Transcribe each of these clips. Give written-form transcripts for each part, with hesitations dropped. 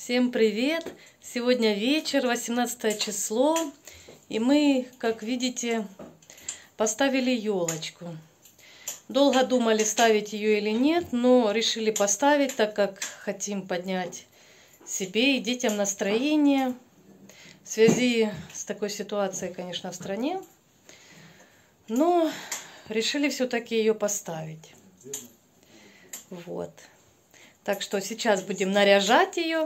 Всем привет! Сегодня вечер, 18 число, и мы, как видите, поставили елочку. Долго думали, ставить ее или нет, но решили поставить, так как хотим поднять себе и детям настроение в связи с такой ситуацией, конечно, в стране. Но решили все-таки ее поставить. Вот. Так что сейчас будем наряжать ее.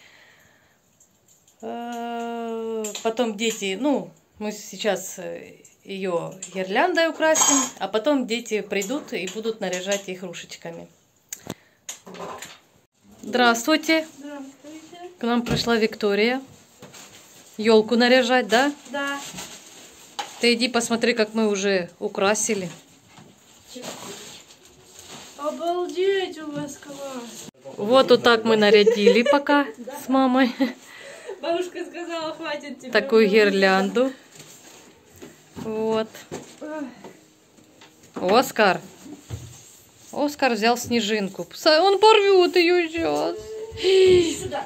Потом дети, мы сейчас ее гирляндой украсим, а потом дети придут и будут наряжать игрушечками. Вот. Здравствуйте. Здравствуйте. К нам пришла Виктория. Елку наряжать, да? Да. Ты иди посмотри, как мы уже украсили. Обалдеть, у вас класс. Вот так мы нарядили пока с мамой. Бабушка сказала, хватит тебе. Такую гирлянду. Вот. Оскар. Оскар взял снежинку. Он порвет ее сейчас. Сюда.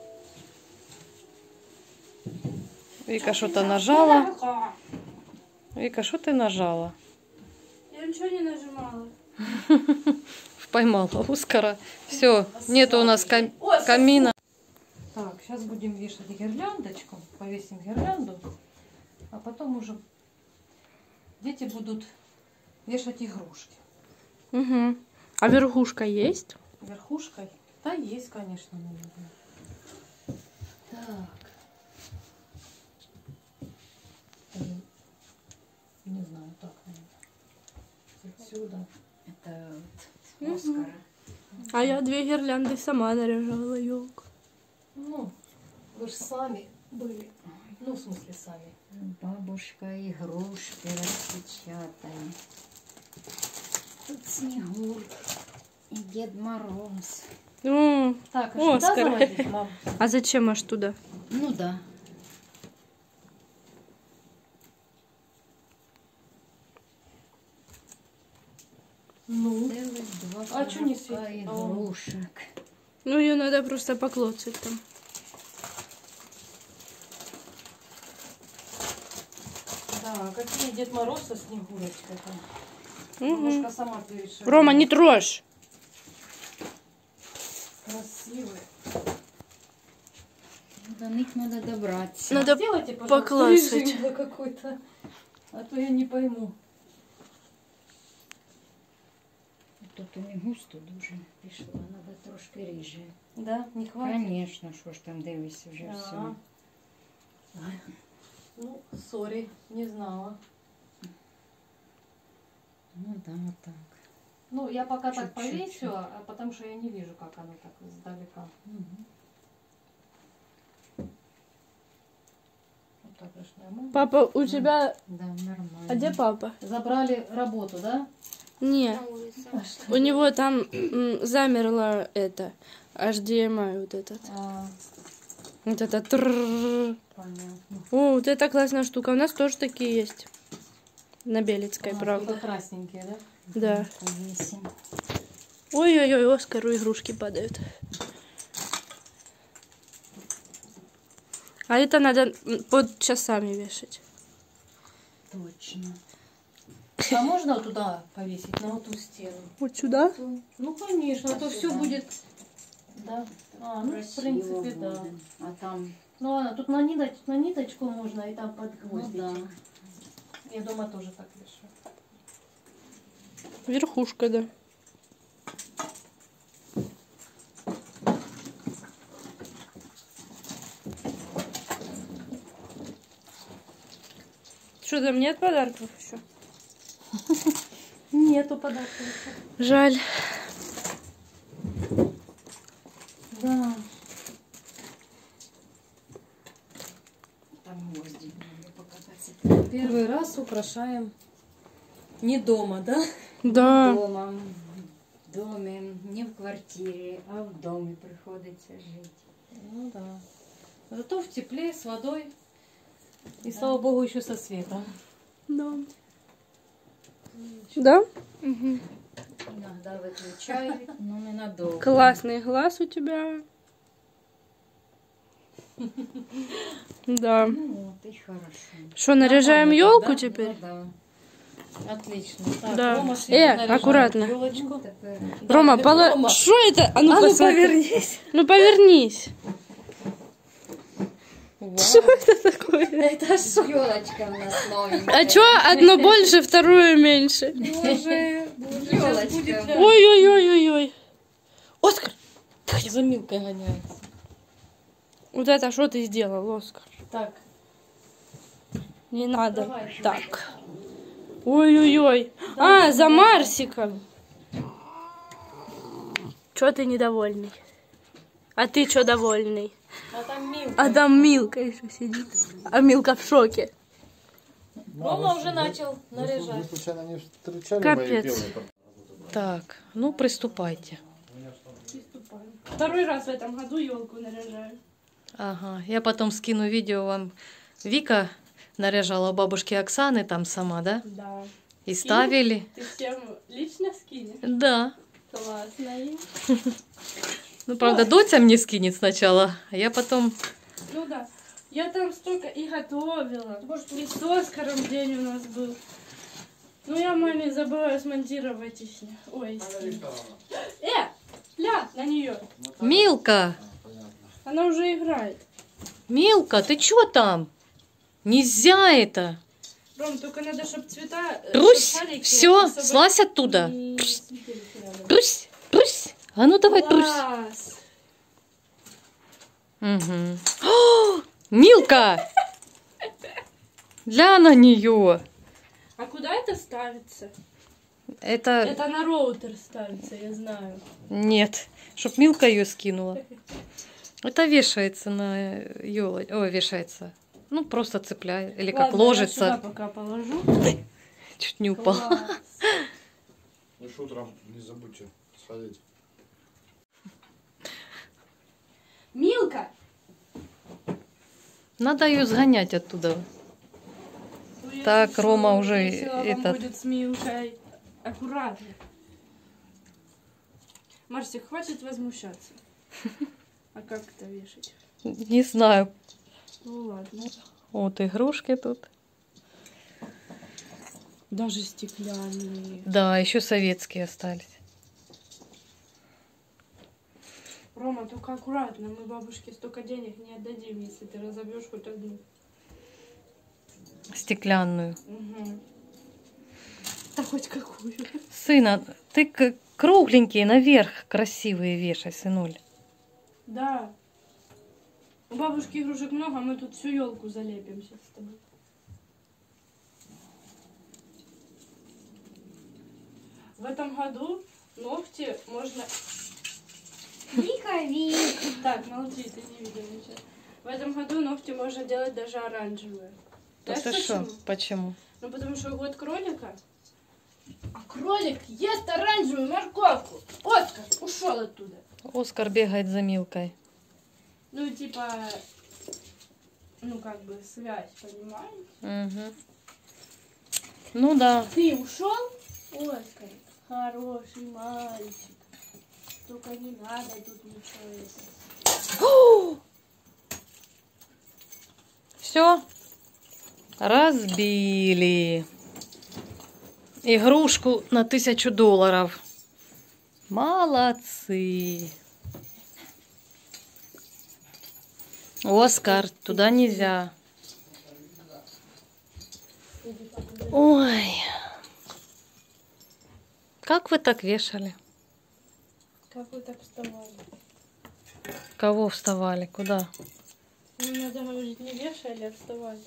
Вика что-то нажала. Вика, что ты нажала? Я ничего не нажимала. Поймала Оскара. Все, нету у нас камина. Так, сейчас будем вешать гирляндочку. Повесим гирлянду. А потом уже дети будут вешать игрушки. Угу. А верхушка есть? Верхушкой? Да, есть, конечно, наверное. Так. Не знаю, так, наверное. Отсюда. Это вот Оскара. А я 2 гирлянды сама наряжала елку. Ну, вы же сами были. Ну, в смысле, сами. Бабушка игрушки распечатали. Тут Снегурь и Дед Мороз. Так, а Оскар. сюда заводить, мам? А зачем аж туда? Ну да. Ну, Целых 2 А чё не коробка светит? игрушек. Ну, ее надо просто поклоцать там. да, какие Дед Мороз со Снегурочкой там. Угу. Бабушка сама перешила. Рома, не трожь. Красивые. До них надо добраться. Надо Сделайте, пожалуйста, поклацать. режим да какой-то. А то я не пойму. Тут у них густо дуже пішло, надо трошки ріже. Да, не хватит? Конечно, що ж там дивись вже Да. все. Ну, сори, не знала. Ну да, вот так. Ну, я пока так Чуть-чуть. повесила, а потому что я не вижу, как оно так издалека. Угу. Вот так же нормально. Папа, у тебя... Да, нормально. А где папа? Забрали работу, да? Не, у него там замерло это, HDMI вот этот. Вот это. Понятно. О, вот это классная штука. У нас тоже такие есть. На Белецкой, правда. Это красненькие, да? Да. Повесим. Ой-ой-ой, Оскару игрушки падают. А это надо под часами вешать. Точно. А можно вот туда повесить, на вот ту стену? Вот сюда? Ну, конечно, а то все Сюда. будет... Да. А, ну, в Красиво принципе, да. буде. А там, Ну, ладно, тут на ниточку можно и там под ну гвоздики. да. Я дома тоже так вешу. Верхушка, да. Что, там нет подарков еще? Нету подарков. Жаль. Да. Там гвозди надо покататься. Первый раз украшаем не дома, да? Да. Дома, в доме, не в квартире, а в доме приходится жить. Ну да. Зато в тепле, с водой. И, слава богу, еще со светом. Да. Да? Угу. Иногда выключают, но ненадолго. Классный глаз у тебя. Да. Ну вот, и хорошо. Что, наряжаем Нормально, елку да? теперь? Ну да. Отлично. Так, Да. Рома наряжает аккуратно. ёлочку. Теперь Да, Рома, Рома, что это? А ну, а ну посмотри. повернись. Ну повернись. Вау. Что это такое? Это что? елочка у нас новенькая. А чё одно больше, второе меньше? Боже, Ёлочка. Ой-ой-ой-ой-ой. Оскар, за Милкой гоняется. вот это что ты сделал, Оскар? Так, Не надо. Давай. Так. Ой-ой-ой. А, за Марсиком. Чё ты недовольный? А ты чё довольный? а там Милка. А там Милка еще сидит. А Милка в шоке. Рома уже начал Вы наряжать. случайно не встречали Капец. мои белые? Так, ну приступайте. Второй раз в этом году елку наряжаю. Ага, я потом скину видео вам. Вика наряжала у бабушки Оксаны там сама, да? Да. И ставили. Ты всем лично скинешь? Да. Классно. Ну, правда, Дотя мне скинет сначала, а я потом... Ну да. Я там столько и готовила. И с Оскаром день у нас был. Ну я маме забываю смонтировать их. Ой, скинуть. Ля, на нее. Милка! Она уже играет. Милка, ты чё там? Нельзя это! Ром, только надо, чтобы цвета... Русь, все, слазь оттуда. Русь, Русь. А ну давай, Русь. Класс. Угу. О, Милка! Ля на нее. А куда это ставится? Это... Это на роутер ставится, я знаю. Нет, чтоб Милка ее скинула. Это вешается на елочку. Ой, вешается. Ну, просто цепляет. Или как Ладно, ложится. я сюда пока положу. Чуть не упал. Класс. Ну что, утром не забудьте сходить. Милка! Надо ее сгонять оттуда. Ну, Так, если Рома что, уже весело вам этот- будет с Милкой. Аккуратно. Марсик, хватит возмущаться. А как это вешать? Не знаю. Ну ладно. Вот игрушки тут. Даже стеклянные. Да, еще советские остались. Рома, только аккуратно. Мы бабушке столько денег не отдадим, если ты разобьешь хоть одну. Стеклянную. Угу. Да хоть какую. Сына, ты кругленькие наверх красивые вешай, сынуль. Да. У бабушки игрушек много, а мы тут всю елку залепим сейчас с тобой. В этом году ногти можно... Вика, Вика. Так, молчи, ты не видел ничего. В этом году ногти можно делать даже оранжевые. Да Знаешь ты что? почему? Почему? Ну потому что год кролика. А кролик ест оранжевую морковку. Оскар ушел оттуда. Оскар бегает за Милкой. Ну типа, ну как бы связь, понимаешь? Угу. Ну да. Ты ушел, Оскар? Хороший мальчик. Только не надо тут ничего. Все. Разбили. Игрушку на $1000. Молодцы. Оскар, туда нельзя. Ой. Как вы так вешали? Как вы так вставали? Кого вставали? Куда? Ну надо говорить, не вешали, а вставали.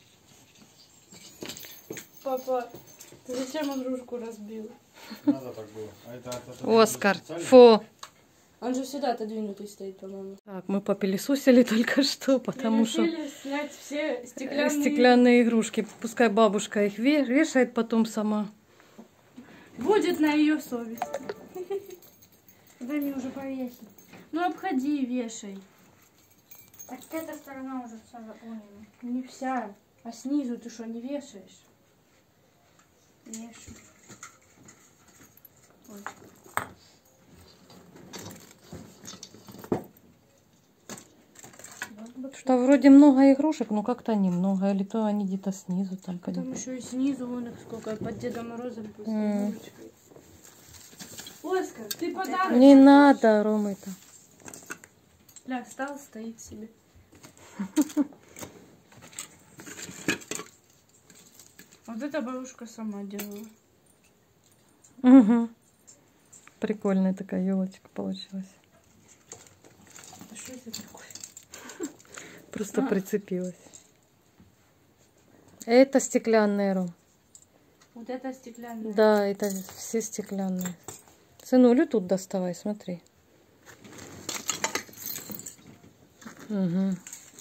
Папа, ты зачем игрушку разбил? Надо так было. А это Оскар, специально? фу. Он же всегда отодвинутый стоит, по-моему. Так, мы попелесосили только что, потому что Решили снять все стеклянные... стеклянные игрушки. Пускай бабушка их вешает потом сама. Будет на ее совести. Дай мне уже повесить. Ну обходи, вешай. Так эта сторона уже вся заполнена. Не вся, а снизу ты что, не вешаешь? Вешу. Ой. Вот бы Что вроде много игрушек, но как-то немного. Или то они где-то снизу там. Там еще и снизу вон их сколько, под Дедом Морозом. М. Оскар, ты подарок. Не надо, Рома, это. Ля, встал, стоит себе. Вот эта бабушка сама делала. Угу. Прикольная такая елочка получилась. А что это такое? Просто прицепилась. Это стеклянные, Ром. Вот это стеклянная. Да, это все стеклянные. Сынулю тут доставай, смотри. Угу.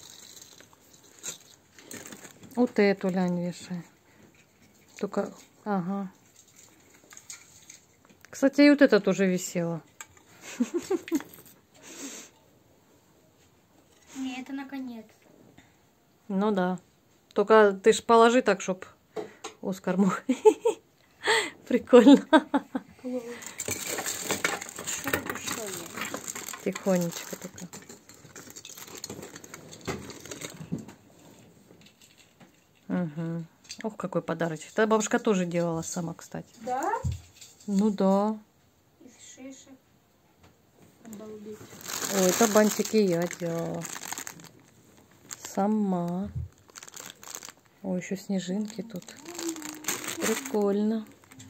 Вот эту лянь вешай. Только, ага. Кстати, и вот это тоже висело. Не, это наконец. Ну да. Только ты ж положи так, чтоб Оскар мог. Прикольно. Что это что ли? Тихонечко только. Угу. Ох, какой подарочек. Это бабушка тоже делала сама, кстати. Да? Ну да. Из шишек. Обалдеть. Ой, это бантики я делала. Сама. Ой, еще снежинки тут. Прикольно.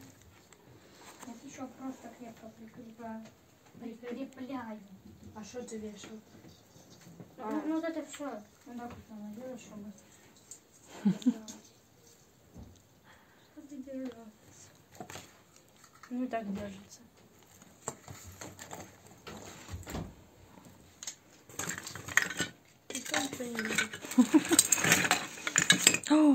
Я еще просто крепко прикрепляю. Прикрепляю. А что ты вешал? Ну вот это все. Вот так вот наложила, чтобы... Что ты делаешь? Ну и так держится. Никто ничего не видит. О,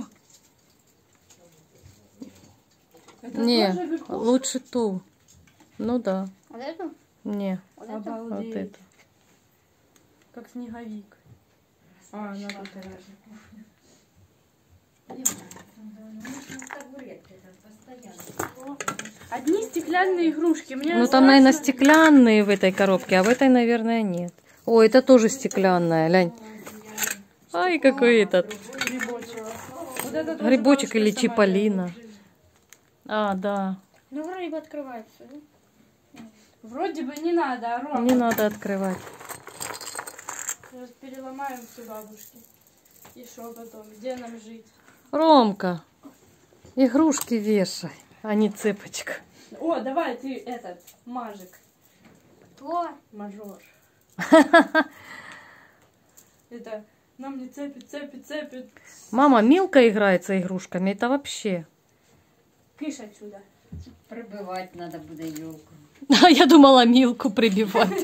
Это не, тоже верхушка? лучше ту. Ну да. Вот эту? Не, Вот эту? вот Обалдеть. это. Как снеговик. А, она тут. Одни стеклянные игрушки. Мне Ну там, наверное, стеклянные в этой коробке, а в этой, наверное, нет. О, это тоже стеклянная, лянь. Ай, какой этот. Грибочек. Вот это тоже Грибочек бабушка или сама чиполлино. делала. А, да. Ну вроде бы открывается. Да? Вроде бы не надо, а Рома. Не надо открывать. Сейчас переломаем все бабушки. И что потом? Где нам жить? Ромка, игрушки вешай, а не цепочка. О, давай ты этот, мажик. Кто? Мажор. Это нам не цепит. Мама, Милка играется игрушками, это вообще. Кыш отсюда. Прибивати треба буде елку. А я думала Милку прибивать.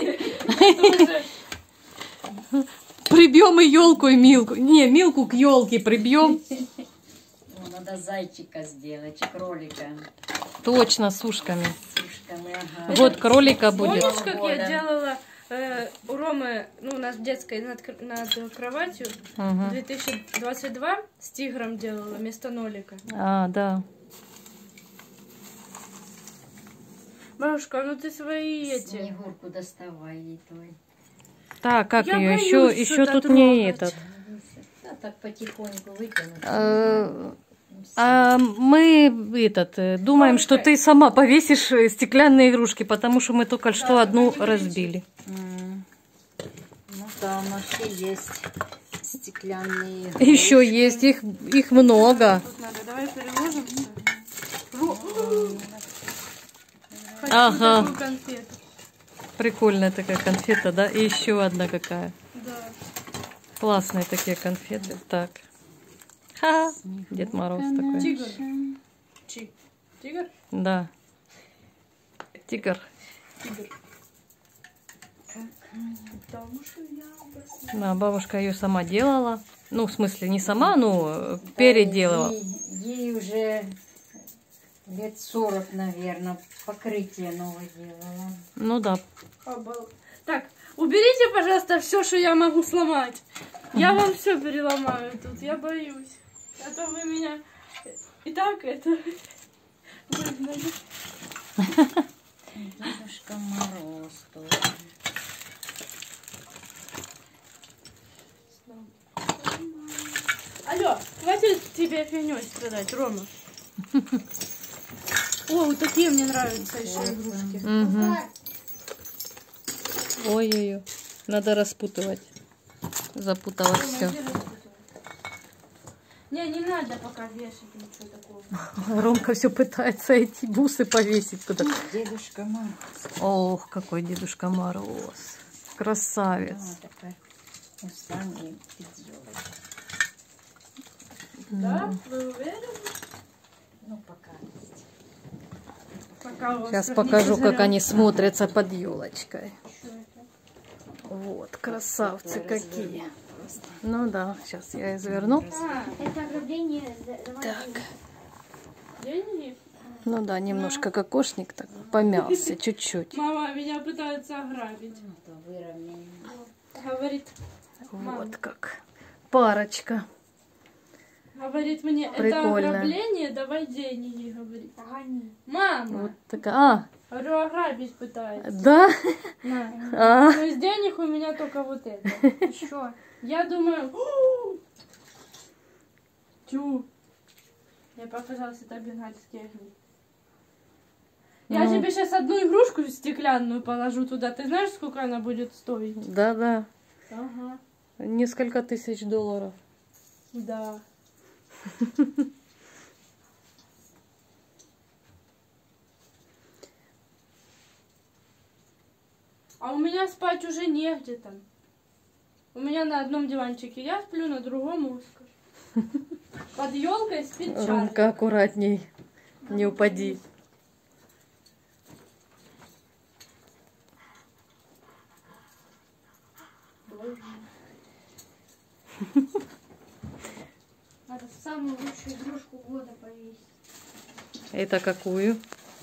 Прибьем и елку, и Милку. Не, Милку к елке прибьем. Надо зайчика сделать, кролика Точно, с ушками. с ушками. Ага. Вот кролика будет. Помнишь, как Года. я делала у Ромы, ну, у нас в детской над кроватью Ага. 2022 с тигром делала вместо нолика. А, да. Бабушка, ну ты свои эти. Снегурку доставай ей твой. Так, как Я ее? боюсь Еще что-то тут не трогать. этот. Да, так потихоньку вытянуть. А мы думаем, что ты сама повесишь стеклянные игрушки, потому что мы только что одну разбили. Ну да, у нас все есть стеклянные. Еще есть, их много. Тут надо, давай переложим все. Хочу Ага. такую конфету. Прикольная такая конфета, да? И еще одна какая. Да. Классные такие конфеты. Так. Ха! Дед Мороз такой. Тигр. Тигр? Да. Тигр. Тигр. Потому что я Да, бабушка ее сама делала. Ну, в смысле, не сама, но переделала. Ей уже лет 40, наверное, покрытие новое делала. Ну да. Так, уберите, пожалуйста, все, что я могу сломать. Я вам все переломаю тут, я боюсь. А то вы меня и так это выгнали. Дедушка Мороз тоже. Алло, хватит тебе фигней страдать, Рома. О, вот такие мне нравятся еще игрушки. Угу. Ой-ой-ой. Надо распутывать. Запутала Рома, все. иди распутывай. Не надо пока вешать ничего такого. Ромка все пытается эти бусы повесить куда-то. Дедушка Мороз. Ох, какой Дедушка Мороз. Красавец. Вот такой уставный елочка. Да? Вы уверены? Ну, пока есть. Пока у вас Сейчас страница покажу, как зарядка. они смотрятся под елочкой. Что это? Вот, красавцы Такое какие. развернуто просто. Ну да, сейчас я изверну. А, Это ограбление. Так. деньги? Ну да, немножко кокошник так помялся, чуть-чуть. Мама, меня пытаются ограбить. Ну, то выровняем. Говорит, Вот как. Парочка. говорит мне, это Прикольно. ограбление, давай деньги, говорит. Гони. Мама, Вот такая. говорю, ограбить пытается. Да? На. А, Но из денег у меня только вот это. Еще. Я думаю, тю. Мне показалось, это бенгальские огни. Я Ну. тебе сейчас одну игрушку стеклянную положу туда. Ты знаешь, сколько она будет стоить? да. Ага. Несколько тысяч долларов. Да. А у меня спать уже негде там. У меня на одном диванчике я сплю, на другом Оскар. Под елкой спит Чарли. Ромка, аккуратней. Не упади. Боже. Надо самую лучшую игрушку года повесить. Это какую?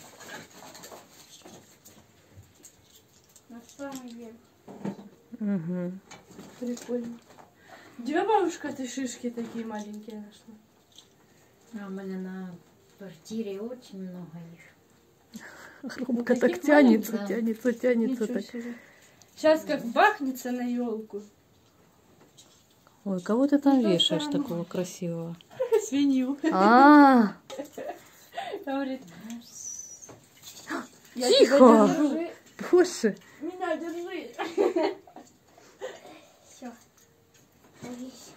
На самый верх. Угу. Прикольно. Где, бабушка, ты шишки такие маленькие нашла? А у меня на квартире очень много их. Ромка Ну, так таких тянется, маленьких, тянется, тянется. Ничего Так. себе. Сейчас как бахнется на елку. Ой, кого ты там Ну, вешаешь там- такого красивого? Свинью. А, Говорит. Я Тихо! тебя держу. боже. Меня держи. Все. Повесил.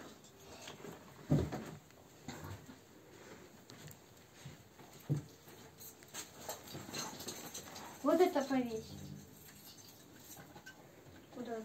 Вот это повесь. Куда-то.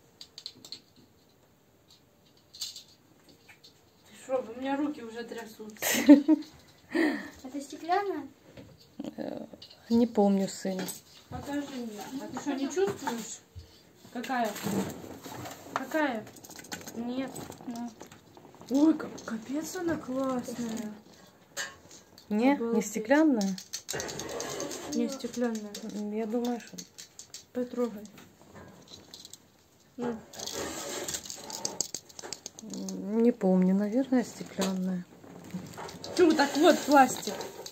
Ты шо, у меня руки уже трясутся. Это стеклянная? Не помню, сын. Покажи мне. А ты что, не чувствуешь? Какая? Какая? Нет. Ой, капец она классная. Не, не Обалдеть. стеклянная? Не стеклянная. Я думаю, что... Потрогай. Ну, Не помню, наверное, стеклянная. ну так вот, пластик.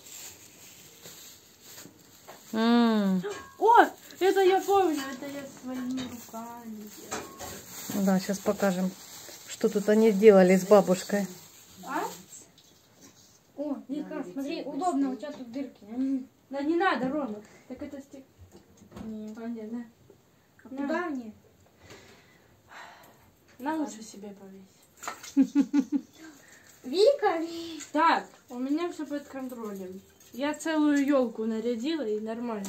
О, это я помню, это я своими руками делала. Да, сейчас покажем, что тут они сделали с бабушкой. А? О, Вика, смотри, удобно, у тебя тут дырки. Да не надо, Рома. Так это стек... Нет. А, нет, да? А куда мне? На лучше себе повесь. Вика, Так, у меня все под контролем. Я целую елку нарядила и нормально.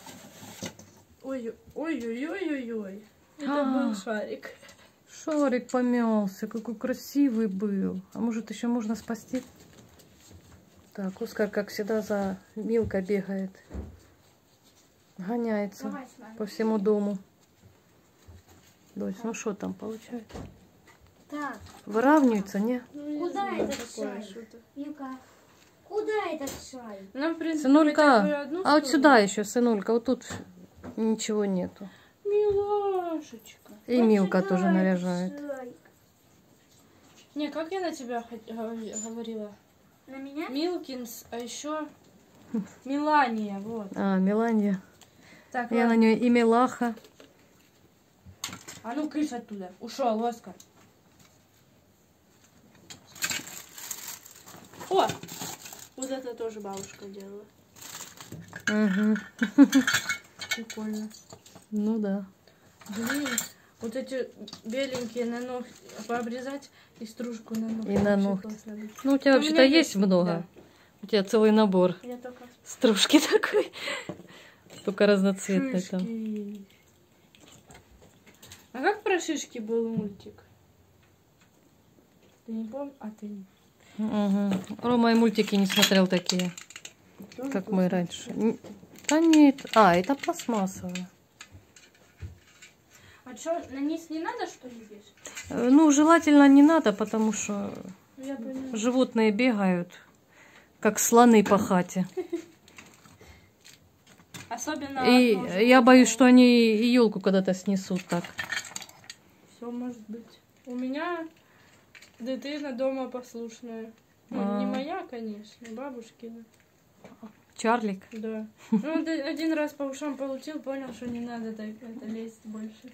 Ой-ой-ой-ой-ой-ой. Это был шарик. Шарик помялся, какой красивый был. А может, еще можно спасти? Так, Оскар, как всегда, за Милкой бегает. Гоняется давай с нами. по всему дому. Дось, ну что там получается? Так, Выравнивается, не? куда этот Такое шарик? что-то. Вика, куда этот шарик? Нам, в принципе, Сынулька, хотя бы одну а вот сторону. сюда еще, сынулька, вот тут ничего нету. Милашечка. И Милка Вот тоже сюда наряжает. этот шарик. Не, как я на тебя говорила? На меня? Милкинс, а еще Мелания, вот. А, Меланья. Так, Я на ладно. нее и Милаха. А ну, кыш оттуда. Ушел, Оскар. О! Вот это тоже бабушка делала. Угу. Прикольно. Ну да. Блин, вот эти беленькие на ногти пообрезать и стружку на ногти. И на Вообще ногти. классно будет. Ну, у тебя У вообще-то меня есть много. Да. У тебя целый набор. Я только Стружки такой. Только разноцветный там. шишки. А как про шишки был мультик? Ты не помнишь? А ты не. Угу. Рома и мультики не смотрел такие, Тоже как мы классно. раньше. Да нет. А, это пластмассовое. А что, на низ не надо, что ли, вешать? Ну, желательно не надо, потому что Я поняла. животные бегают, как слоны по хате. Особенно И я боюсь, что они и елку когда-то снесут так. Все может быть. У меня дитина дома послушная. Ну, А. не моя, конечно, бабушкина. Чарлик. Да. Ну, он один раз по ушам получил, понял, что не надо так это лезть больше.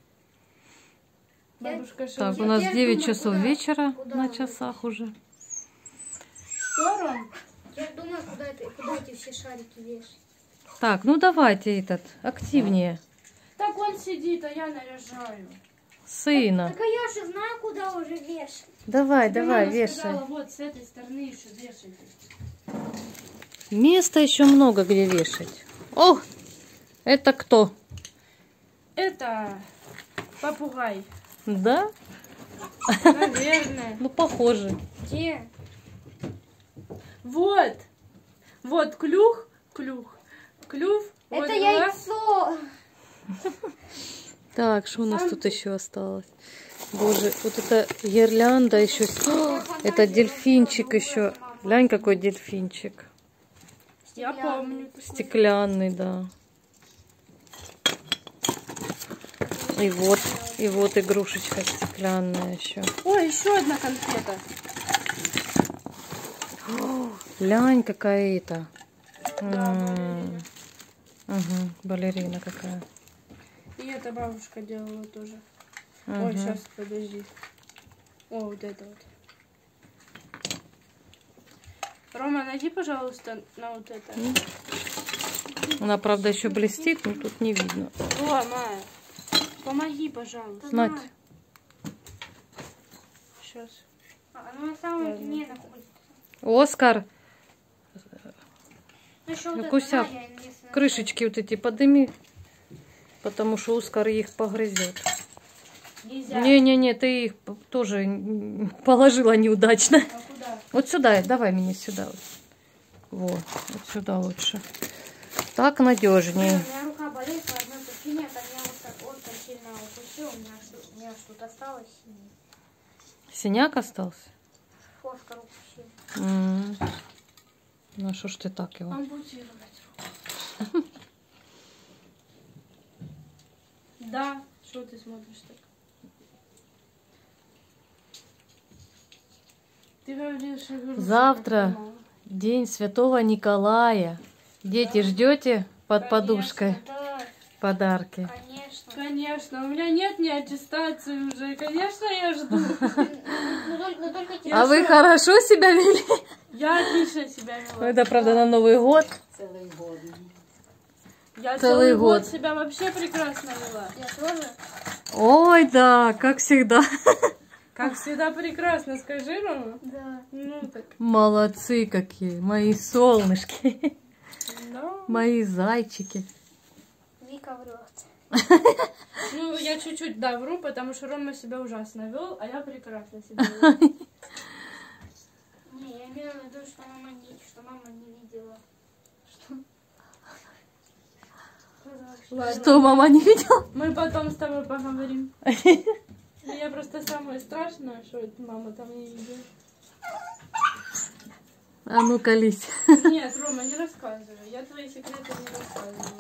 Бабушка что? Так, у нас теперь 9 думаю, часов куда- вечера куда на вы? часах уже. Что, Ром? Я думаю, куда эти все шарики вешать. Так, ну давайте этот, активнее. Так он сидит, а я наряжаю. Сына. Так а я же знаю, куда уже вешать. Давай, Тебе давай, мама вешай. сказала, вот с этой стороны еще вешайте. Места еще много где вешать. О, это кто? Это попугай. Да? Наверное. Ну, похоже. Где? Вот. Вот клюв, клюв. Клюв. вот Это глаз. яйцо. Так, что у нас тут еще осталось? Боже, вот это гирлянда еще. О, это дельфинчик еще. Глянь, какой дельфинчик. Я помню. Стеклянный, да. И вот игрушечка стеклянная еще. Ой, еще одна конфета. Глянь, какая это. Да, балерина. Угу, балерина какая. И это бабушка делала тоже. Мгм. Ой, сейчас, подожди. О, вот это вот. Рома, найди, пожалуйста, на вот это. Она, правда, еще блестит, но тут не видно. Рома, помоги, пожалуйста. Нать. Сейчас. Оно на самом дне находится. Оскар, Ну, еще вот Куся, это, Надя, если крышечки вот эти подними, потому что Оскар их погрызет. Нельзя. Не-не-не, ты их тоже положила неудачно. А куда? Вот сюда, давай меня сюда. Вот, вот сюда лучше. Так надежнее. У меня рука болит по одной причине, это меня вот так очень сильно укусил, у меня что-то осталось. Синяк остался? Оскар укусил. Ну, а что ж ты так его? Ампутировать. Да, что ты смотришь так? Ты говоришь, игрушка Завтра. как-то мало. День Святого Николая. Дети, ждете под подушкой Конечно, да. подарки? Конечно. Конечно, у меня нет ни аттестации уже. Конечно, я жду. Но только тебе. А вы хорошо себя вели? Я отлично себя вела. Это, правда, на Новый год. Целый год. Я целый целый год год. себя вообще прекрасно вела. Я тоже. Ой, да, как всегда. Как всегда прекрасно, скажи, Рома. Да. Ну так. Молодцы какие, мои солнышки, Да. мои зайчики. Вика врет. Ну, я чуть-чуть, да, вру, потому что Рома себя ужасно вел, а я прекрасно себя вела. Не, я имела в виду, что мама не видела. Ладно. Что, мама не видела? Мы потом с тобой поговорим. Я просто самое страшное, что это мама там не видела. А ну колись. Нет, Рома, не рассказывай. Я твои секреты не рассказываю.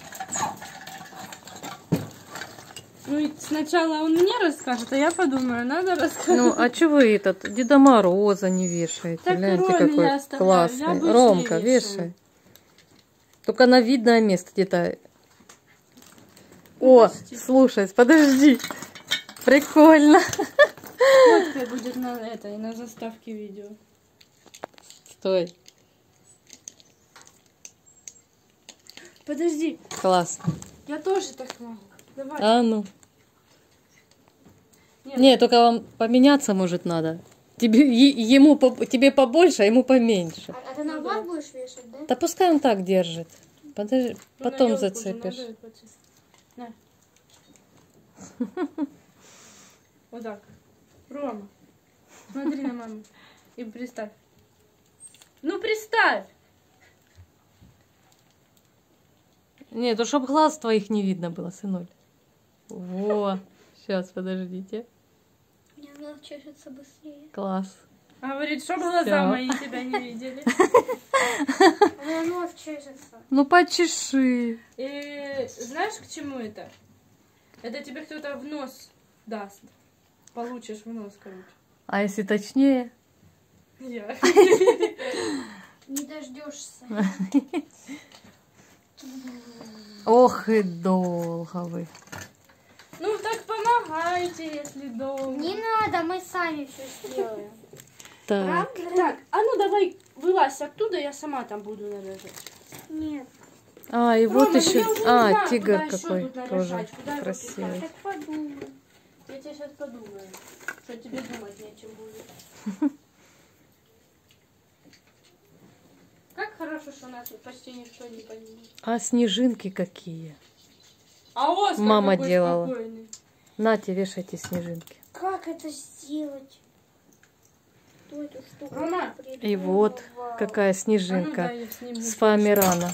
Ну и сначала он мне расскажет, а я подумаю, надо рассказать. Ну, а чего вы этот Деда Мороза не вешаете? Так Гляньте, Роме я какой оставляю, я классный. обычно Ромка, вешаю. вешай. Только на видное место где-то. О, Почти. слушай, подожди. Прикольно. Фоткой будет на этой, на заставке видео. Стой. Подожди, Классно. я тоже так могу. Давай. А ну. Нет. Не, только вам поменяться, может, надо. Тебе побольше, а ему поменьше. А ты на вас будешь вешать, да? Да пускай он так держит. Подожди, Ну, на потом ёлку же зацепишь. надо вот здесь. На. Вот так. Рома, смотри на маму и приставь. Ну, приставь! Нет, то чтоб глаз твоих не видно было, сынуль. Во. Сейчас, подождите. У меня глаз чешется быстрее. Класс. Говорит, чтоб глаза Всё. мои тебя не видели. У меня нос чешется. Ну почеши. И знаешь, к чему это? Это тебе кто-то в нос даст. Получишь в нос, короче. А если точнее? Я. Не дождешься. Ох и долго вы. Ну, так помогайте, если долго. Не надо, мы сами все сделаем. Так. Так, а ну давай вылазь оттуда, я сама там буду наряжать. Нет. А, и вот Рома, еще. я уже не знаю, Тигр куда еще какой тут тоже наряжать, куда его красивый. Так подумай. Я тебе сейчас подумаю, что тебе думать нечем будет. Как хорошо, что нас тут почти никто не понимает. А снежинки какие? А Оскар Мама какой делала. спокойный. Нате, вешайте снежинки. Как это сделать? Кто эту штуку Рома. И вот придумывал? какая А ну снежинка дай я сниму. с фоамирана.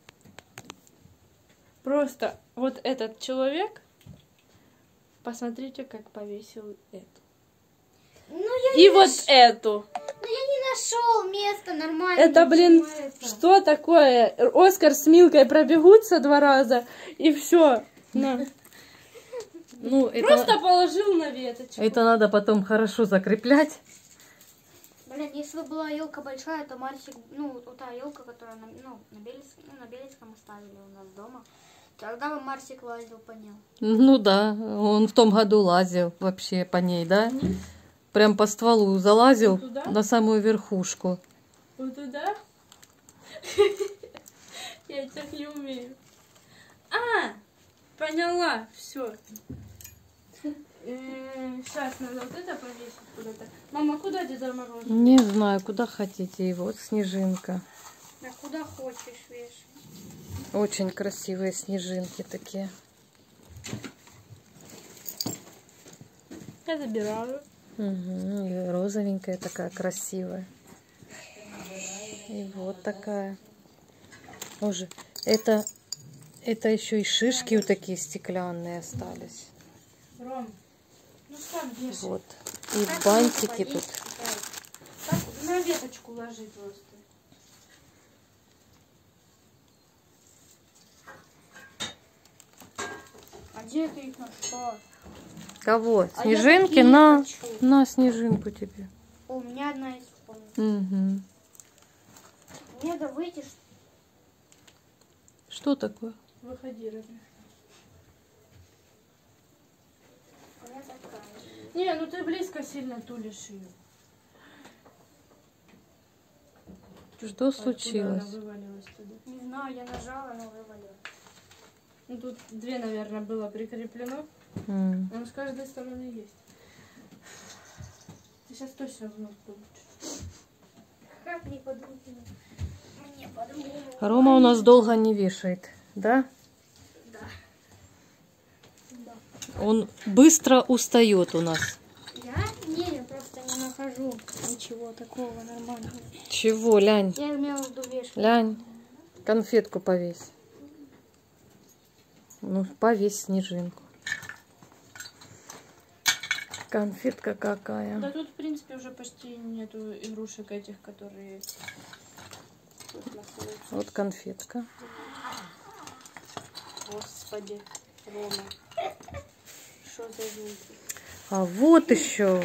Просто вот этот человек, посмотрите, как повесил эту. Ну я И не вот эту. не нашел место нормально. Это, блин, что такое? Оскар с Милкой пробегутся 2 раза, и все. На. Ну, это, Просто положил на веточку. это надо потом хорошо закреплять. Блин, если бы была елка большая, то Марсик, ну, вот та елка, которая на Белецком оставили у нас дома, тогда бы Марсик лазил по ней. Ну да, он в том году лазил вообще по ней, да? Прям по стволу залазил Вот туда? на самую верхушку. Вот туда? Я так не умею. А, поняла, все. Сейчас надо вот это повесить куда-то. Мама, куда Деда Мороза? Не знаю, куда хотите. И вот снежинка. Да куда хочешь вешай. Очень красивые снежинки такие. Я забираю. Угу, и розовенькая такая красивая. И вот такая. Боже, это еще и шишки вот такие стеклянные остались. Ром, ну сам вешай. Вот. И бантики тут. Так, на веточку ложи просто. А где ты их нашла? Кого? А Снежинки? я такие На, хочу. на снежинку тебе. У меня одна из комнат. Угу. Мне надо выйти. Что такое? Выходи, родной. У меня такая. Не, ну ты близко сильно тулишь ее. Что случилось? Она вывалилась туда. Не знаю, я нажала, но вывалила. Ну тут 2, наверное, было прикреплено. М. Но с каждой стороны есть. Ты сейчас точно в нос получишь. Как мне по-другому? Мне по-другому. Рома у нас долго не вешает, да? Да. Он быстро устает у нас. Я? Не, я просто не нахожу ничего такого нормального. Чего, Лянь? Я имела в виду вешать. Лянь, конфетку повесь. Ну, повесь снежинку. Конфетка какая. Да тут, в принципе, уже почти нету игрушек этих, которые тут находятся. Вот конфетка. Господи, Рома. Что за звуки? А вот еще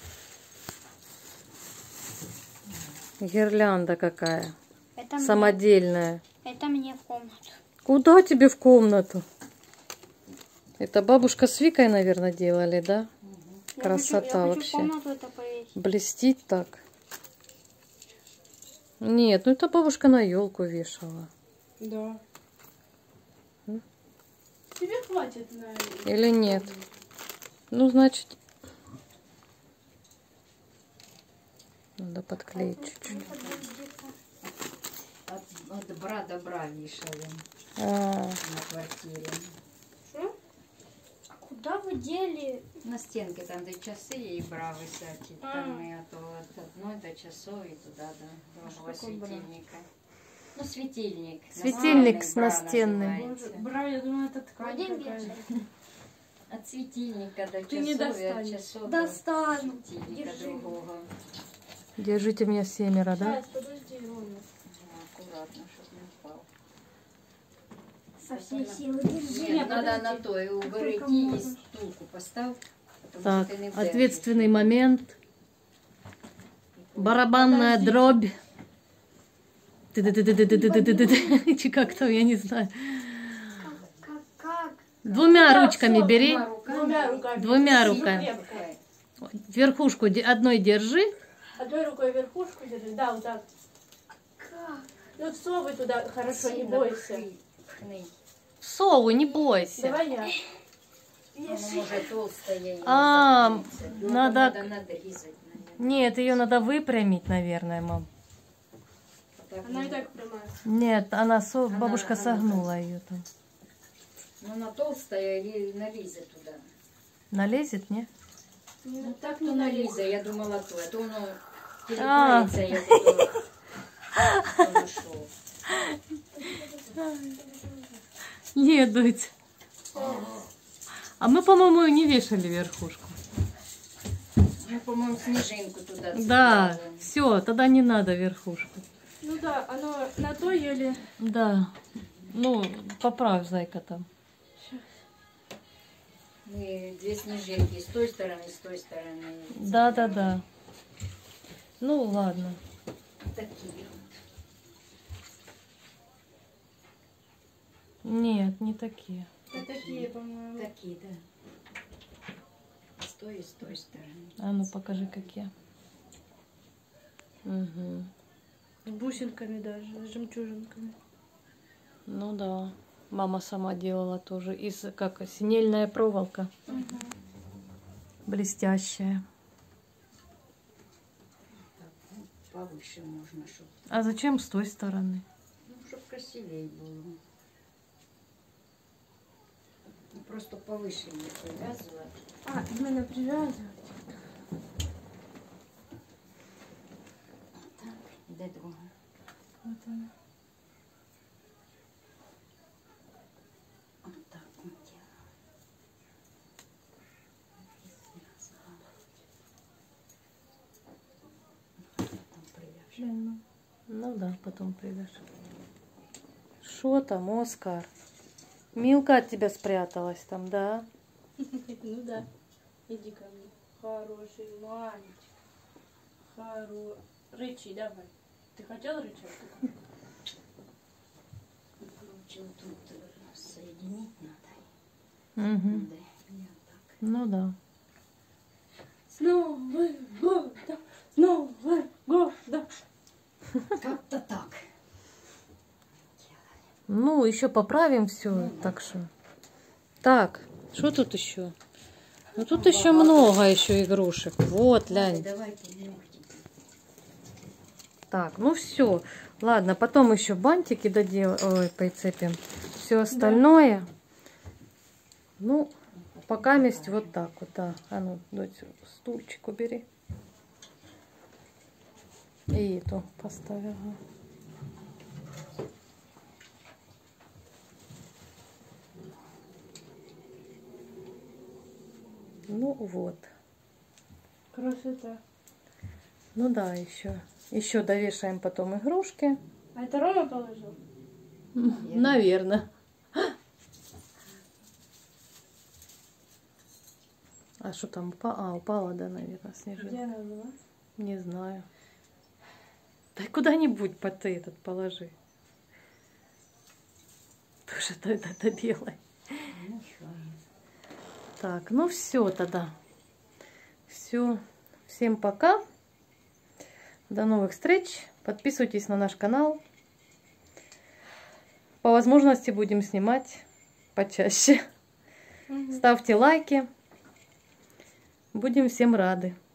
гирлянда какая. Это Самодельная. это мне в комнату. Куда тебе в комнату? Это бабушка с Викой, наверное, делали, да? Красота я хочу вообще. в комнату это повесить. Блестит так. Нет, ну это бабушка на елку вешала. Да. М? Тебе хватит на... Или нет? Ну, значит, надо подклеить чуть-чуть. От добра добра вешали А, на квартире. Что? А куда вы дели? На стенке там, де часи і бра висять. Там і от одной до часов і туди до другого що таке бра? світильника. Ну, светильник. Светильник Настольный с бра настенным. называется. Бра, я думаю, это ткань Один какая-то. вечер. От светильника до Ты не часов и от достанешь. часов до Достану. светильника Держи. другого. держите меня семеро, да? Сейчас, подожди, Рома. Аккуратно, чтобы не упал. Со всей силы держи. Нет, надо подожди. на то и уберите Сколько и можно? стулку поставь. потому Так, что ты не ответственный вдержишь. момент. Барабанная Подождите. дробь. Ты-ты-ты-ты-ты-ты-ты-ты-ты. Чи как там, я не знаю. Как? Двумя Да, ручками всё, бери. Двумя руками. Двумя Держи, руками. крепко. Верхушку одной держи. Одной рукой верхушку держи. Да, вот так. Как? Ну, всовывай туда хорошо, не Сильно бойся. пхни. Сову, не бойся. Давай я. Оно может толстая и не А, закрыться. Ну, надо- надо надрезать, наверное. Нет, ее надо выпрямить, наверное, мам. Так Она и вот. так прямая. Нет, бабушка она согнула ее там. Ну, она толстая и налезет туда. Налезет, не? Ну, так то налезет, я думала то. А то оно А. телепается, я тут нашел. Нет, дуть. А мы, по-моему, не вешали верхушку. Ну, по-моему, снежинку туда Да, цепляли. все, тогда не надо верхушку. Ну да, оно на то еле. Да. Ну, поправь, зайка там. И две снежинки с той стороны, с той стороны. Да, да, да. Ну, ладно. Такие вот. Нет, не такие. Вот такие, по-моему. Такие, да. С той и с той стороны. А ну, покажи, какие. Угу. С бусинками даже, с жемчужинками. Ну да. Мама сама делала тоже. Как синельная проволока. Блестящая. Так, ну, повыше можно, чтобы А зачем с той стороны? чтоб красивее было. Ну, просто повыше не привязывать. А, именно привязывать. Так, де друга. Вот она. Вот так вот делаем. Потом привяжем. Ну да, потом привяжу. Что там, Оскар? Милка от тебя спряталась там, да? Ну да. Иди ко мне. Хороший мальчик. Рычи, давай. Ты хотел рычать? Короче, вот тут соединить надо. Угу. Да, и вот так. Ну да. С Новым годом! С Новым годом! Как-то так. Ну, еще поправим все, так что. Так, что тут еще? Ну тут еще много еще игрушек. Вот, глянь. Давай помогите. Так, ну все. Ладно, потом еще бантики доделаем. Ой, прицепим. Все остальное. Ну, пока месть вот так вот, да. А ну, дочь, стульчик убери. И эту поставила. Ну вот. Красота. Ну да, еще. Еще довешаем потом игрушки. А это Рома положил? Наверное. А что там? Упала, да, наверное, снежинка. Где она была? Не знаю. Да куда-нибудь под ты этот положи. Тоже это делай. Ну, что? Так, ну все тогда. Все. Всем пока. До новых встреч. Подписывайтесь на наш канал. По возможности будем снимать почаще. Ставьте лайки. Будем всем рады.